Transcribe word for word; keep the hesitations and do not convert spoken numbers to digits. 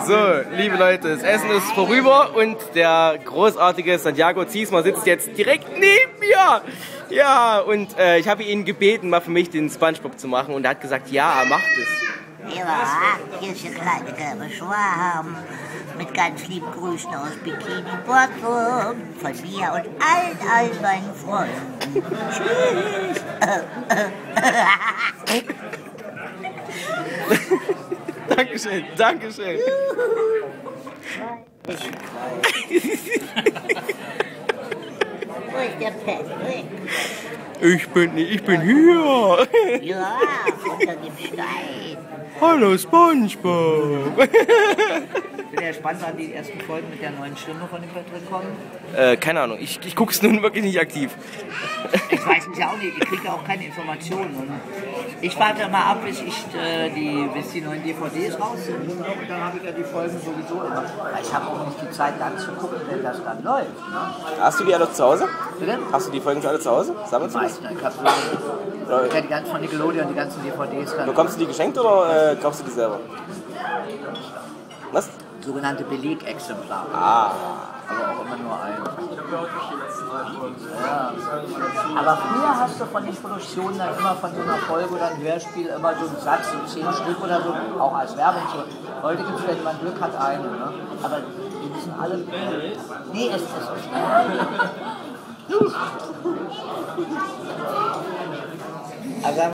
So, liebe Leute, das Essen ist vorüber und der großartige Santiago Ziesmer sitzt jetzt direkt neben mir. Ja, und äh, ich habe ihn gebeten, mal für mich den Spongebob zu machen und er hat gesagt, ja, er macht es. Ja, hier ist der kleine gelbe Schwarm mit ganz lieben Grüßen aus Bikini Bottom von mir und allen, allen meinen Freunden. Tschüss. Dankeschön, Dankeschön. Wo ist der Patrick? Ich bin, ich bin hier. Ja, unter dem Stein. Hallo Spongebob. Ich bin ja gespannt, wann die ersten Folgen mit der neuen Stimme von dem Patrick kommen. Äh, keine Ahnung, ich, ich gucke es nun wirklich nicht aktiv. Ich weiß es ja auch nicht, ich kriege ja auch keine Informationen. Und ich warte mal ab, bis, ich, äh, die, bis die neuen D V Ds raus sind. Und dann habe ich ja die Folgen sowieso immer. Weil ich habe auch nicht die Zeit, dann zu gucken, wenn das dann läuft. Ne? Hast du die alle zu Hause? Bitte? Hast du die Folgen schon alle zu Hause? Sammelst du das? Meisten. Ich habe so, ja, die ganzen von Nickelodeon, die ganzen D V Ds. Dann Bekommst du die geschenkt oder äh, kaufst du die selber? Was? sogenannte Belegexemplare. Ah. Aber auch immer nur ein. Ja. Aber früher hast du von den Produktionen dann immer von so einer Folge oder einem Hörspiel immer so einen Satz, so zehn Stück oder so, auch als Werbung. So. Heute gibt es, wenn man Glück hat, eine. Ne? Aber die müssen alle. Nee, es ist. Also